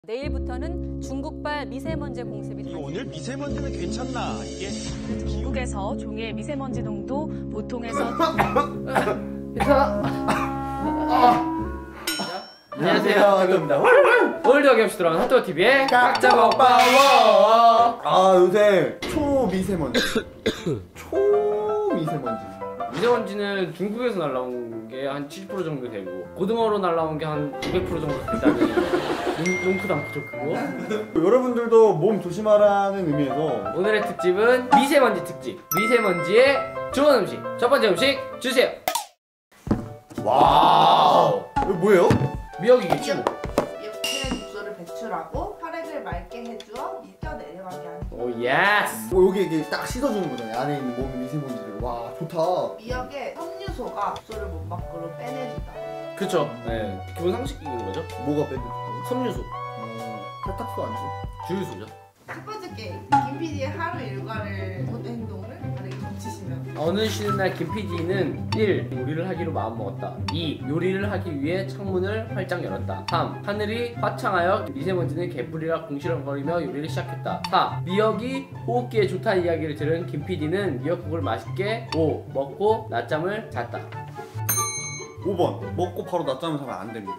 내일부터는 중국발 미세먼지 공습이 오늘 미세먼지는 괜찮나? 이게 미국에서 종이의 미세먼지 농도 보통에서 괜찮아. 안녕하세요, 핫도그입니다. 오늘도 어김없이 돌아온 핫도그TV의 각자 먹방워. 요새 초미세먼지 미세먼지는 중국에서 날라온 게 한 70% 정도 되고 고등어로 날라온 게 한 200% 정도 된다는 농크당크죠 그거. 여러분들도 몸 조심하라는 의미에서 오늘의 특집은 미세먼지 특집. 미세먼지의 좋은 음식. 첫 번째 음식 주세요. 와우. 이거 뭐예요? 미역이겠지 뭐. 미역의 육수를 배출하고 혈액을 맑게 해주어 밀겨 내려가게 하는 오 예스. 여기 이게 딱 씻어주는 거잖아요. 안에 있는 몸 미세먼지를. 와 좋다. 미역의 섬유소가 육수를 몸 밖으로 빼내준다. 그쵸. 네. 기본 상식인 거죠. 뭐가 빼고 섬유소. 세탁소 아니고? 주유소죠. 첫 번째 게임 김 PD의 하루 일과를 모든 행동을 다르게 겹치시면 어느 쉬는 날 김 PD는 1. 요리를 하기로 마음먹었다. 2. 요리를 하기 위해 창문을 활짝 열었다. 3. 하늘이 화창하여 미세먼지는 개뿔이라 궁시렁거리며 요리를 시작했다. 4. 미역이 호흡기에 좋다는 이야기를 들은 김 PD는 미역국을 맛있게 5. 먹고 낮잠을 잤다. 5번 먹고 바로 낮잠을 자면 안 됩니다.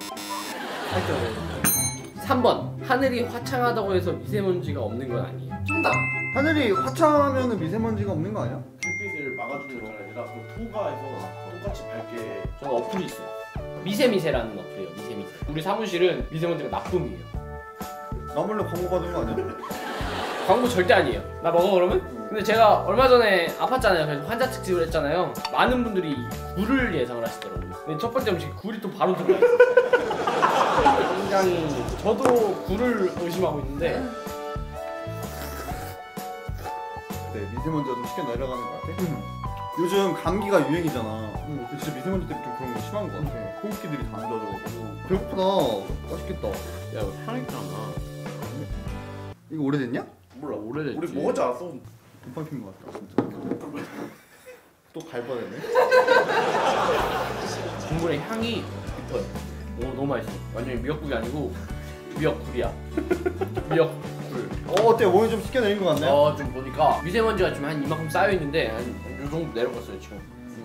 3번. 하늘이 화창하다고 해서 미세먼지가 없는 건 아니에요. 정답! 하늘이 화창하면 미세먼지가 없는 거 아니야? 햇빛을 막아주는 게 아니라 토가에서 똑같이 밝게. 저는 어플이 있어요. 미세미세라는 어플이에요. 미세미세. 우리 사무실은 미세먼지가 나쁨이에요. 나 몰래 광고 받은 거 아니야? 광고 절대 아니에요. 나 먹어 그러면? 근데 제가 얼마 전에 아팠잖아요. 그래서 환자 특집을 했잖아요. 많은 분들이 굴을 예상을 하시더라고요. 근데 첫 번째 음식이 굴이 또 바로 들어가 있어요. 굉장히 저도 굴을 의심하고 있는데 네, 미세먼지가 좀 쉽게 내려가는 것 같아. 요즘 감기가 유행이잖아. 진짜 미세먼지 때문에 좀 그런 거 심한 것 같아. 호흡기들이 다 안 좋아져가지고. 배고프다. 맛있겠다. 야 이거 향있잖아. 이거 오래됐냐? 몰라 오래됐지. 우리 먹었지 않았어? 금방 핀 것 같다 진짜. 또 갈뻔했네. 국물의 향이 깊어요. 오 너무 맛있어. 완전히 미역국이 아니고 미역굴이야. 미역굴. 어때? 몸이 좀 쉽게 내린 것 같네. 좀 보니까 미세먼지가 지금 한 이만큼 쌓여 있는데 한 요 정도 내려갔어요 지금.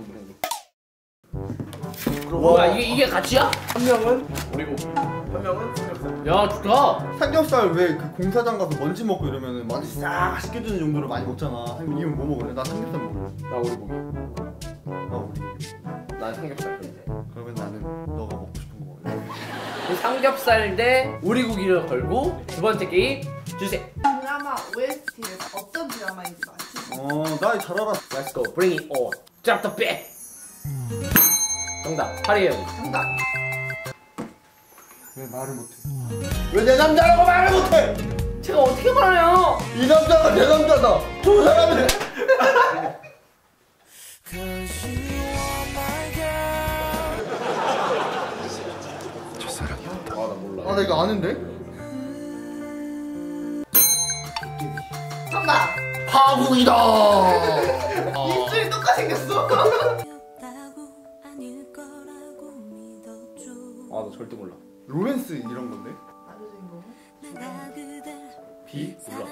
뭐야 이게 가치야? 한 명은 오리고기, 한 명은 삼겹살. 야 좋다. 삼겹살 왜 그 공사장 가서 먼지 먹고 이러면은 먼지 싹 씻겨주는 용도로 많이 먹잖아. 이건 뭐 먹을래? 나 삼겹살 먹을래. 나 오리고기. 나 오리고기. 난 삼겹살. 그러면 나는 너가 먹고 싶은 거 먹을래. 삼겹살 대 오리고기를 걸고 두 번째 게임 주세요. 드라마 OST에서 어떤 드라마인지 맞히세요. 나 잘 알아. Let's go, bring it on. Drop the beat. 정답. 파리의 형. 정답! 왜 말을 못해? 왜 내 남자라고 말을 못해? 제가 어떻게 말해요? 이 남자가 내 남자다. 저 사람이 나 몰라. 나 이거 아는데? 정답! 파국이다. 입술이 똑같이 생겼어. 나 절대 몰라. 로맨스 이런 건데? 남자 주인공은? 비? 몰라.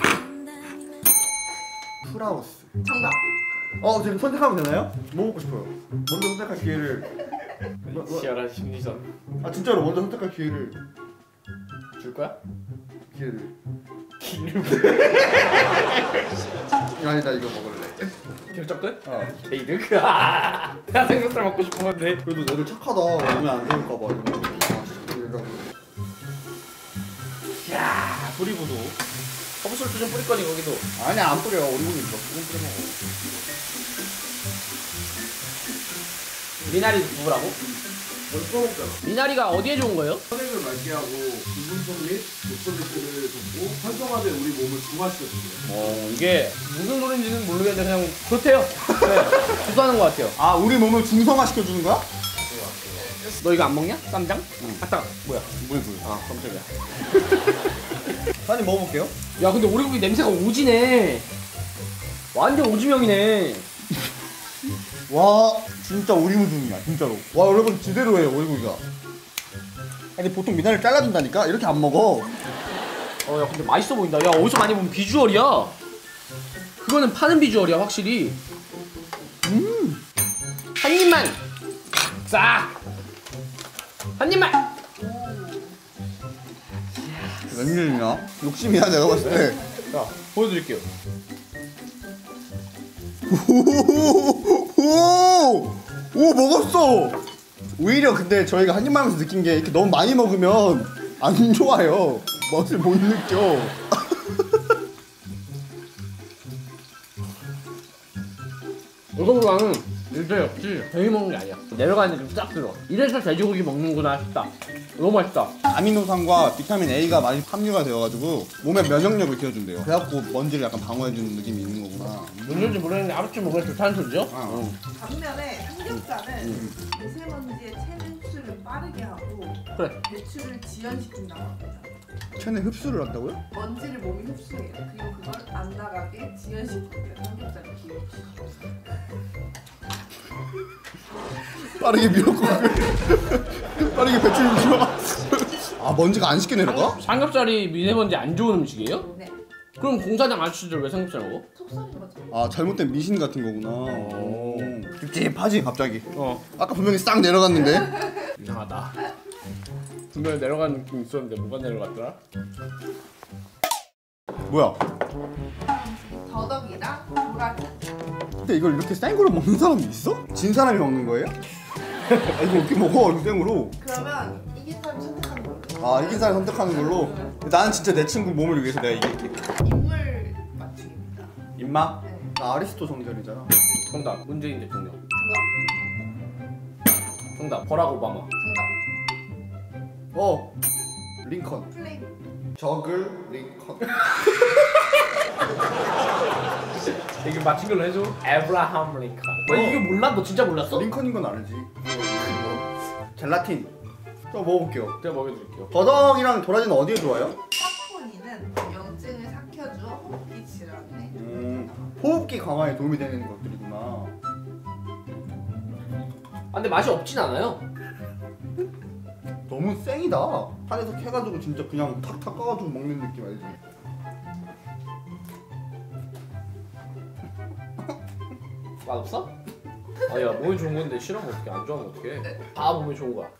프라우스. 정답! 지금 선택하면 되나요? 뭐 먹고 싶어요? 먼저 선택할 기회를. 치열한 심리전. 진짜로 먼저 선택할 기회를. 줄 거야? 기회를. 기름. 아니 나 이거 먹을래. 결정 끝? 게이드? 나 삼겹살 먹고 싶었는데. 그래도 너들 착하다. 오면 안 되니까 봐. 야, 뿌리고도. 허브솔트 좀 뿌릴 거니 거기도. 아니야 안 뿌려. 오리고기 이거 조금 뿌려 먹어. 미나리 누구라고? 벌써 먹잖아. 미나리가 어디에 좋은 거예요? 혈액을 맑게 하고 기분성 및 독소질을 돕고 활성화된 우리 몸을 중화시켜줍니다. 이게 무슨 소리인지는 모르겠는데 그냥 좋대요. 네, 구수하는 것 같아요. 우리 몸을 중성화 시켜주는 거야? 너 이거 안 먹냐? 쌈장? 응. 아따 뭐야? 물. 깜짝이야. 한입 먹어볼게요. 야 근데 오리고기 냄새가 오지네. 완전 오지명이네. 와 진짜 오리무중이야 진짜로. 와 여러분 제대로 해요 오리고기가. 아니 보통 미나리를 잘라준다니까? 이렇게 안 먹어. 야 근데 맛있어 보인다. 야 어디서 많이 본 비주얼이야. 그거는 파는 비주얼이야 확실히. 한 입만 싹. 한 입만. 웬일이냐? 욕심이야 내가 봤을 때. 자 보여드릴게요. 오 먹었어. 오히려 근데 저희가 한 입만 하면서 느낀 게 이렇게 너무 많이 먹으면 안 좋아요. 맛을 못 느껴. 이거보다는 일대 역시 괜히 먹는 게 아니야. 내려가는 느낌 쫙 들어. 이래서 돼지고기 먹는구나 싶다. 너무 맛있다. 아미노산과 비타민 A가 많이 함유가 되어가지고 몸의 면역력을 키워준대요. 그래갖고 먼지를 약간 방어해주는 느낌이 있는 거구나. 뭔지 모르겠는데 아무튼 먹으면 좋다는 소리죠? 반면에 삼겹살은 미세먼지의 체내 흡수를 빠르게 하고 그래. 배출을 지연시킨다고 합니다. 체내 흡수를 한다고요? 먼지를 몸이 흡수해요. 그리고 그걸 안 나가게 지연시킵니다. 삼겹살의 기호. 빠르게 밀었고 빠르게 배출 밀어. 아 먼지가 안 쉽게 내려가? 삼겹살이 미세먼지 안 좋은 음식이에요? 네. 그럼 공사장 아저씨들 왜 삼겹살 먹어? 속살인 거죠. 아 잘못된 미신 같은 거구나. 찝찝하지 갑자기. 아까 분명히 싹 내려갔는데. 이상하다. 분명히 내려가는 느낌 있었는데 뭐가 내려갔더라? 뭐야? 더덕이랑 도라지. 근데 이걸 이렇게 생으로 먹는 사람이 있어? 진 사람이 먹는 거예요? 아, 이거 어떻게 먹어? 이거 생으로? 그러면 이긴 사람이 선택하는 걸로. 아 이긴 사람이 선택하는 걸로? 나는 진짜 내 친구 몸을 위해서 내가 이길게. 인물 맞추기입니다. 임마? 네. 나 아리스토 정결이잖아. 정답. 문재인 대통령. 정답. 정답. 버락 오바마. 정답. 링컨. 플레임. 저글 링컨. 이게 맞힌 걸로 해줘. 에브라함 링컨. 이게 몰라? 너 진짜 몰랐어? 링컨인 건 알지. 젤라틴. 또 먹어볼게요. 제가 먹여드릴게요. 더덕이랑 도라지는 어디에 좋아요? 사포닌은 염증을 삭혀주어 호흡기 질환에 호흡기 강화에 도움이 되는 것들이구나. 아 근데 맛이 없진 않아요. 너무 쌩이다. 판에서 캐가지고 진짜 그냥 탁탁 까가지고 먹는 느낌 알지? 맛없어? 아야 몸에 좋은 건데 싫어하면 어떡해. 안 좋아하면 어떡해. 다 몸에 좋은 거야.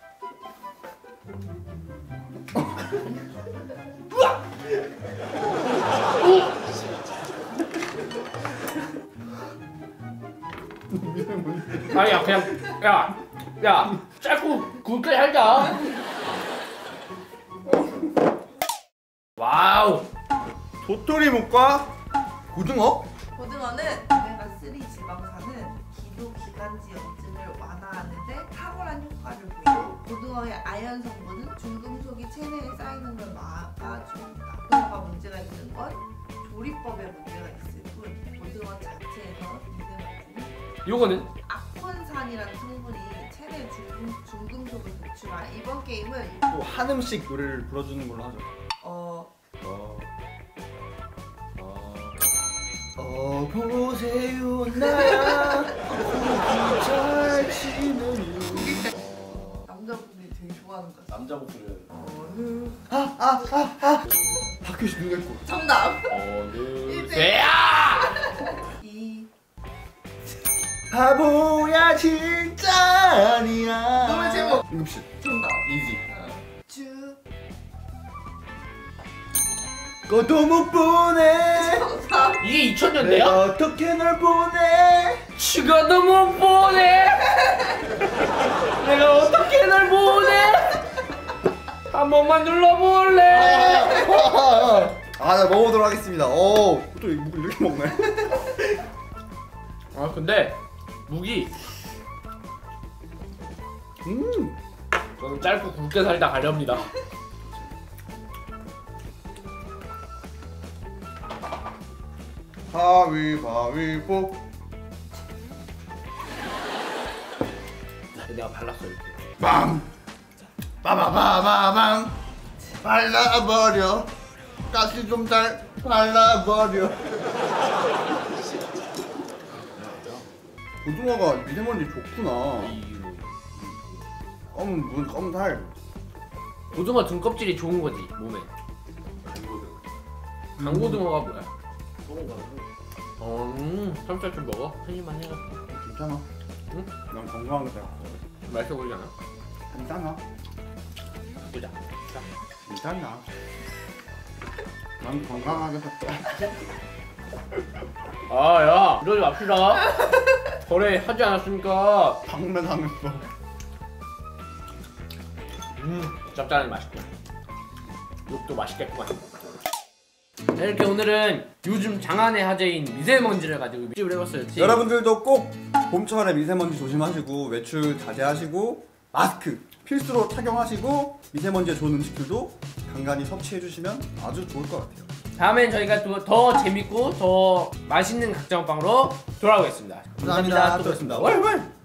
아야 그냥 야 짧고 굵게 살자. 와우. 도토리묵과 고등어? 고등어는 오메가3 지방산은 기도 기관지 염증을 완화하는데 탁월한 효과를 보이고 고등어의 아연 성분은 중금속이 체내에 쌓이는 걸 막아줍니다. 고등어가 문제가 있는 건 조리법에 문제가 있을 뿐 고등어 자체에서 미세먼지는 요거는 악콘산이라는 성분이 체내 중금속을 배출하. 이번 게임은 또 한 음식 노래를 불러주는 걸로 하죠. 보세요 나 잘 지내요. 남자분들이 되게 좋아하는 거죠. 남자 목소리는 박효신 눈 감고. 정답. 어느새야. 이 바보야 진짜 아니야. 노래 제목. 응급실. 정답. 이지. 주 것도 못 보내. 정답. 이게 2000년대야? 내가 어떻게 널 보내. 죽어도 못 보내. 내가 어떻게 널 보내. 한 번만 눌러볼래. 나 먹어보도록 하겠습니다. 또 묵을 이렇게 먹네. 아 근데 무기 저는 짧고 굵게 살다 가렵니다. 가위바위보. 내가 발랐어 이렇게. 빵! 빠바바바방! 발라버려. 가시 좀 잘 발라버려. 고등어가 미세먼지 좋구나. 검은 살. 고등어 등껍질이 좋은 거지 몸에. 강고등어가 뭐야? 삼겹살 좀 먹어? 한 입만 해가. 괜찮아. 응? 난 건강하게 잘 먹어. 맛있어 보이지 않아? 괜찮아. 보자. 괜찮아. 난 건강하게 살 아, 야, 이러지 맙시다. 거래하지 않았습니까? 방매당했어. 짭짤하니 맛있고. 욕도 맛있겠구만. 자, 이렇게 오늘은 요즘 장안의 화제인 미세먼지를 가지고 집을 해봤어요. 여러분들도 꼭 봄철에 미세먼지 조심하시고 외출 자제하시고 마스크 필수로 착용하시고 미세먼지에 좋은 음식들도 간간히 섭취해주시면 아주 좋을 것 같아요. 다음엔 저희가 또 더 재밌고 더 맛있는 각종 빵으로 돌아오겠습니다. 감사합니다. 또 또 뵙습니다. 뵙겠습니다. 월!